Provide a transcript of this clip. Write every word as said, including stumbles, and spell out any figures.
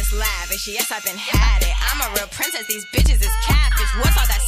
lavish. Yes, I've been had it. I'm a real princess, these bitches is catfish. What's all that